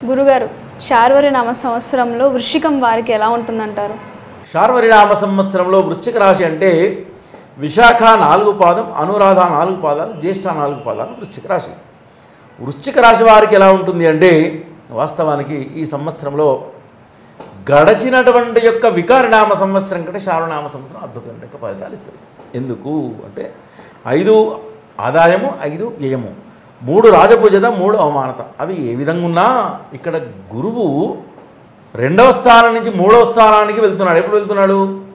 గురుగారు శార్వరి నామ సంవత్సరంలో వృశ్చికం వారికి ఎలా ఉంటుందంటారు? శార్వరి నామ సంవత్సరంలో వృశ్చిక రాశి అంటే విశాఖ 4 పాదం, అనురాధ 4 పాదాలు, జ్యేష్ఠ 4 పాదాలు వృశ్చిక రాశి. వృశ్చిక రాశి వారికి ఎలా ఉంటుంది అంటే వాస్తవానికి ఈ సంవత్సరంలో గడచినటువంటి యొక్క వికారనామ సంవత్సరం కంటే శార్వనామ సంవత్సరం అద్భుతమైన యొక్క ఫలితాలు ఇస్తుంది. ఎందుకు అంటే 5 ఆదాయము, 5 వ్యయము, 3 రాజపూజత, 3 అవమానత. అవి ఏ విధంగా ఉన్నా ఇక్కడ గురువు 2వ స్థానం నుంచి 3వ స్థానానికి వెళ్తున్నాడు. ఎప్పుడు వెళ్తున్నాడు?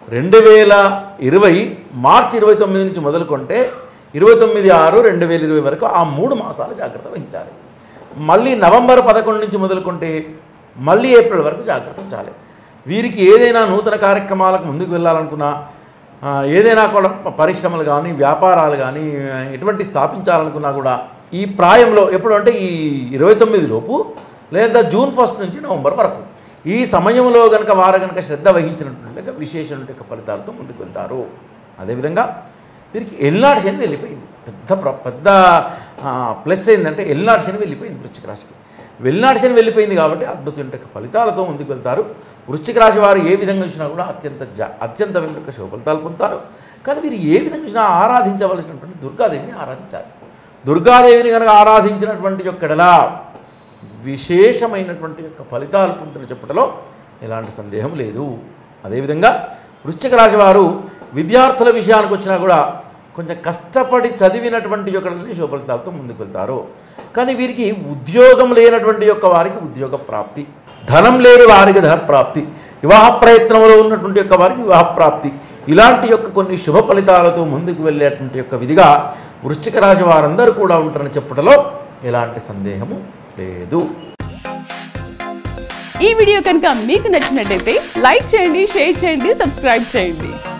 2020 మార్చి 29 నుంచి మొదలుకుంటే 29/6/2020 వరకు ఆ 3 మాసాలు జాగ్రత్త వహించాలి. మళ్ళీ నవంబర్ 11 నుంచి మొదలుకుంటే మళ్ళీ ఏప్రిల్ వరకు జాగ్రత్త ఉంచాలి. వీరికి ఏదైనా నూతన కార్యక్రమాలకు ముందుకు వెళ్ళాలనుకున్నా, ఏదైనా కూడా పరిశ్రమలు కానీ వ్యాపారాలు కానీ ఎటువంటి స్థాపించాలనుకున్నా కూడా ఈ ప్రాయంలో ఎప్పుడు అంటే ఈ 29 లోపు లేదా జూన్ 1 నుంచి నవంబర్ వరకు ఈ సమయంలో కనుక వారు కనుక శ్రద్ధ వహించినటువంటి విశేషమైన ఫలితాలతో ముందుకు వెళ్తారు. అదేవిధంగా వీరికి ఎల్నాడు శని వెళ్ళిపోయింది. పెద్ద ప్లస్ ఏంటంటే ఎల్నాడు శని వెళ్ళిపోయింది వృశ్చిక రాశికి. వెల్నాడు శని వెళ్ళిపోయింది కాబట్టి అద్భుతమైన ఫలితాలతో ముందుకు వెళ్తారు. వృశ్చిక రాశి వారు ఏ విధంగా చూసినా కూడా అత్యంత వెనుక శుభ ఫలితాలు పొందుతారు. కానీ వీరు ఏ విధంగా చూసినా ఆరాధించవలసినటువంటి దుర్గాదేవిని ఆరాధించాలి. దుర్గాదేవిని కనుక ఆరాధించినటువంటి యొక్కడలా విశేషమైనటువంటి యొక్క ఫలితాలు పొందుతున్న చెప్పటంలో ఎలాంటి సందేహం లేదు. అదేవిధంగా వృశ్చిక రాశి వారు విద్యార్థుల విషయానికి వచ్చినా కూడా కొంచెం కష్టపడి చదివినటువంటి యొక్కడని శుభ ఫలితాలతో ముందుకు వెళ్తారు. కానీ వీరికి ఉద్యోగం లేనటువంటి యొక్క వారికి ఉద్యోగ ప్రాప్తి, ధనం లేని వారికి ధన ప్రాప్తి, వివాహ ప్రయత్నంలో ఉన్నటువంటి యొక్క వారికి వివాహ ప్రాప్తి, ఇలాంటి యొక్క కొన్ని శుభ ఫలితాలతో ముందుకు వెళ్ళేటువంటి యొక్క విధిగా వృశ్చిక రాశి వారందరూ కూడా ఉంటారని చెప్పడంలో ఎలాంటి సందేహము లేదు. ఈ వీడియో కనుక మీకు నచ్చినట్లయితే లైక్ చేయండి, షేర్ చేయండి, సబ్స్క్రైబ్ చేయండి.